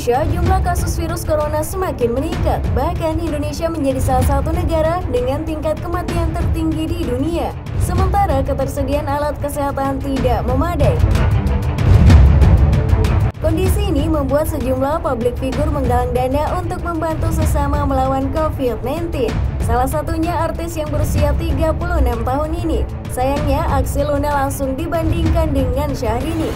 Indonesia, jumlah kasus virus corona semakin meningkat. Bahkan Indonesia menjadi salah satu negara dengan tingkat kematian tertinggi di dunia. Sementara ketersediaan alat kesehatan tidak memadai. Kondisi ini membuat sejumlah publik figur menggalang dana untuk membantu sesama melawan COVID-19. Salah satunya artis yang berusia 36 tahun ini. Sayangnya, aksi Luna langsung dibandingkan dengan Syahrini.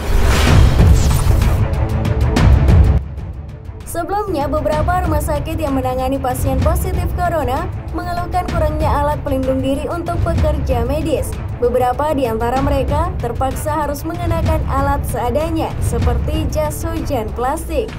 Sebelumnya, beberapa rumah sakit yang menangani pasien positif corona mengeluhkan kurangnya alat pelindung diri untuk pekerja medis. Beberapa di antara mereka terpaksa harus mengenakan alat seadanya, seperti jas hujan plastik.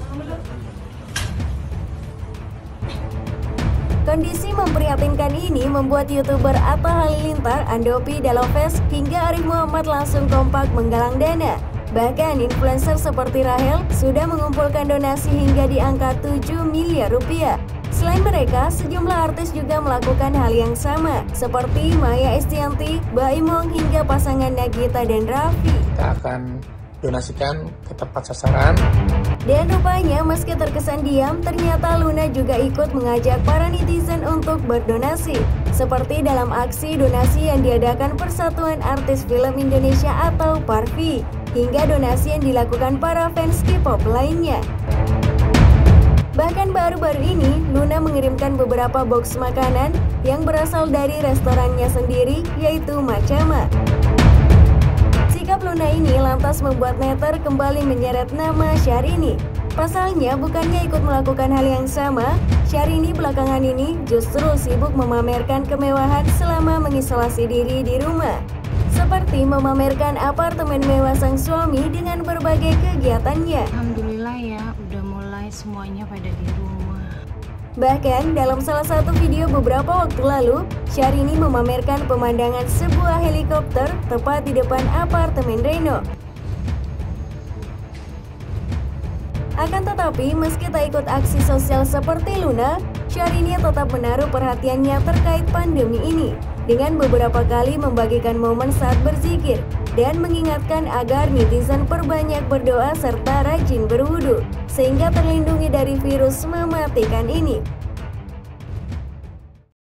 Kondisi memprihatinkan ini membuat YouTuber Atta Halilintar, Andopi Daloves, hingga Arif Muhammad langsung kompak menggalang dana. Bahkan influencer seperti Rahel sudah mengumpulkan donasi hingga di angka 7 miliar rupiah. Selain mereka, sejumlah artis juga melakukan hal yang sama, seperti Maya Estianty, Baimong, hingga pasangan Nagita dan Raffi. Kita akan donasikan ke tepat sasaran. Dan rupanya meski terkesan diam, ternyata Luna juga ikut mengajak para netizen untuk berdonasi. Seperti dalam aksi donasi yang diadakan Persatuan Artis Film Indonesia atau PARFI, hingga donasi yang dilakukan para fans K-pop lainnya. Bahkan baru-baru ini, Luna mengirimkan beberapa box makanan yang berasal dari restorannya sendiri, yaitu Macama. Sikap Luna ini lantas membuat netter kembali menyeret nama Syahrini. Pasalnya, bukannya ikut melakukan hal yang sama, Syahrini belakangan ini justru sibuk memamerkan kemewahan selama mengisolasi diri di rumah. Seperti memamerkan apartemen mewah sang suami dengan berbagai kegiatannya. Alhamdulillah ya, udah mulai semuanya pada di rumah. Bahkan dalam salah satu video beberapa waktu lalu, Syahrini memamerkan pemandangan sebuah helikopter tepat di depan apartemen Reno. Akan tetapi, meski tak ikut aksi sosial seperti Luna, Syahrini tetap menaruh perhatiannya terkait pandemi ini dengan beberapa kali membagikan momen saat berzikir dan mengingatkan agar netizen perbanyak berdoa serta rajin berwudu sehingga terlindungi dari virus mematikan ini.